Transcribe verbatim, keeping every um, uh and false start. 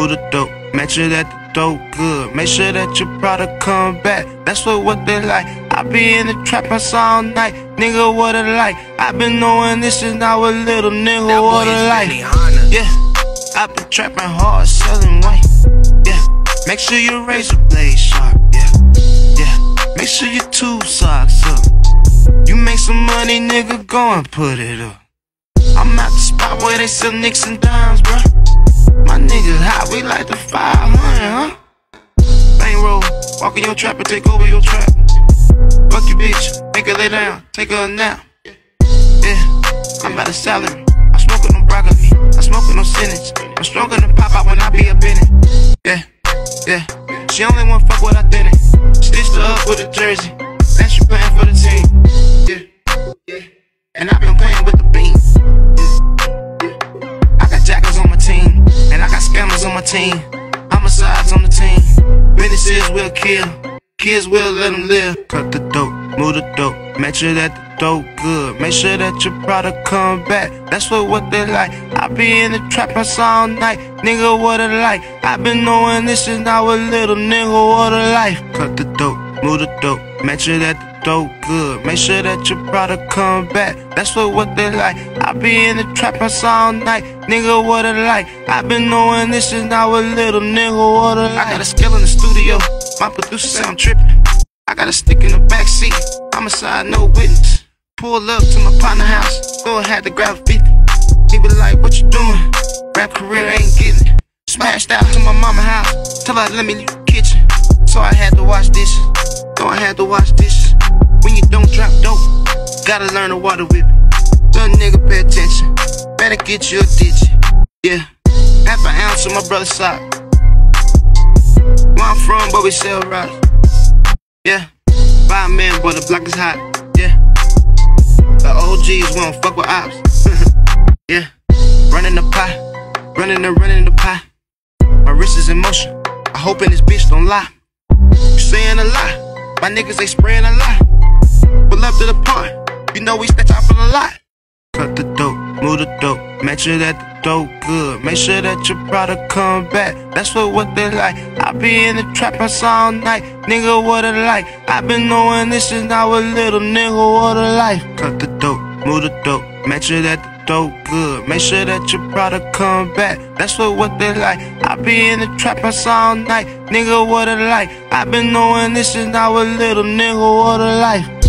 move the dope, make sure that the dope good. Make sure that your product come back. That's what what they like. I be in the trap house all night, nigga. What a life. I been knowing this since I was little, nigga. That what a life. Yeah, I been trapping hard, selling white. Yeah, make sure your razor blade sharp. Yeah, yeah. Make sure your tube socks up. You make some money, nigga. Go and put it up. I'm at the spot where they sell nicks and dimes, bruh. My niggas hot, we like the five hundred, huh? Bankroll, walk in your trap and take over your trap. Fuck you, bitch, make her lay down, take her a nap. Yeah, I'm at a salary, I'm smoking on broccoli, I'm smoking on spinach. I'm stronger than pop out when I be up in it. Yeah, yeah, she only wanna fuck what I did it. Stitched her up with a jersey, now she playing for the team. Yeah, yeah, and I been playing with the beans. Scammers on my team, homicides on the team. Witnesses will kill, kids will let them live. Cut the dope, move the dope, make sure that the dope good. Make sure that your product come back. That's what what they like. I be in the trap house all night, nigga. What a life. I been knowing this since I was little, nigga. What a life. Cut the dope, move the dope, make sure that the dope good. Make sure that your product come back. That's what what they like. I be in the trap house all night, nigga. What a life. I been knowing this since I was little, nigga. What a life. I got a skill in the studio, my producer say I'm trippin'. I got a stick in the backseat, homicide, no witness. Pull up to my partner house, go ahead to grab a fifty. He was like, what you doing? Rap career ain't getting it. Smashed out to my mama house, tell her let me leave the kitchen. So I had to wash dishes, so I had to wash dishes. When you don't drop dope, gotta learn to water whip it. Little nigga pay attention, better get you a ditch. Yeah, half an ounce of my brother's sock. Where I'm from, but we sell rocks. Yeah, five men, but the block is hot. Yeah, the O Gs won't fuck with ops. Yeah, running the pot, running and running the pot. My wrist is in motion, I hope in this bitch don't lie. You saying a lie, my niggas they spraying a lie. Pull up to the park, you know we stretch out for the lot. Cut the dope, move the dope, make sure that the dope good. Make sure that your product come back. That's what what they like. I be in the trap house all night, nigga. What a life. I been knowing this since I was little, nigga. What a life. Cut the dope, move the dope, make sure that the dope good. Make sure that your product come back. That's what what they like. I be in the trap house all night, nigga. What a life. I been knowing this since I was little, nigga. What a life.